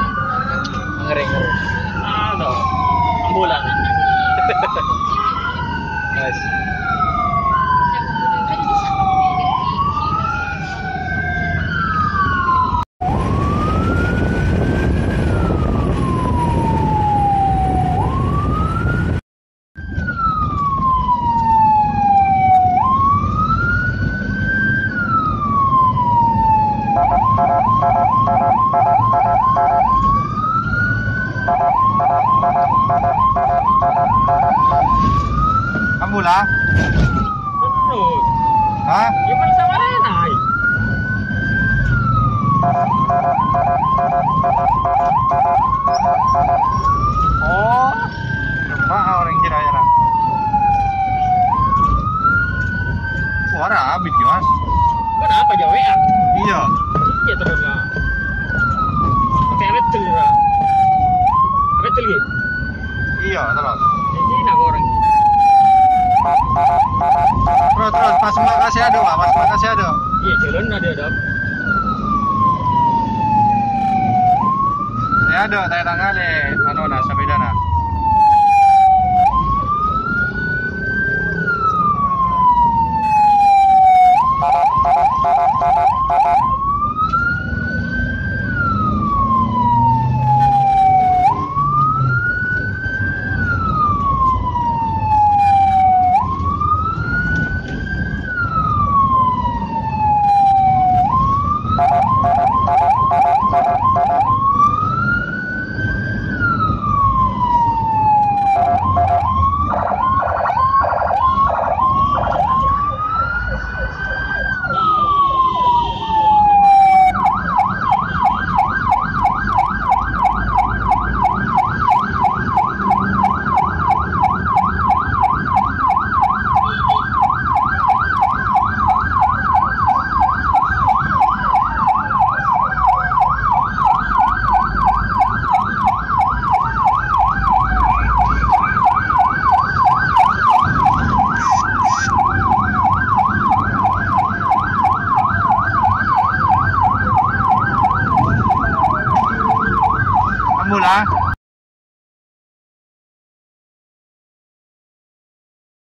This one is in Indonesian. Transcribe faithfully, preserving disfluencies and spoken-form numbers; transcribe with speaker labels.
Speaker 1: Ngeri ngeri.
Speaker 2: Ano? Ambulan.
Speaker 1: Guys. Ambula?
Speaker 2: Terus.
Speaker 1: Hah?
Speaker 2: Gimana sama Rena?
Speaker 1: Oh, gempa orang kira ya. Suara abis ya mas?
Speaker 2: Kenapa jauh ya?
Speaker 1: Iya.
Speaker 2: Iya terus lah. Kayak betul lah. Betul gitu.
Speaker 1: Iya terus.
Speaker 2: Jadi nak orang.
Speaker 1: Terus terus pas makasih ada pak, pas makasih ada.
Speaker 2: Iya jalan ada ada.
Speaker 1: Ya ada, tanya tanggal deh, anu na sepeda na. Ambula?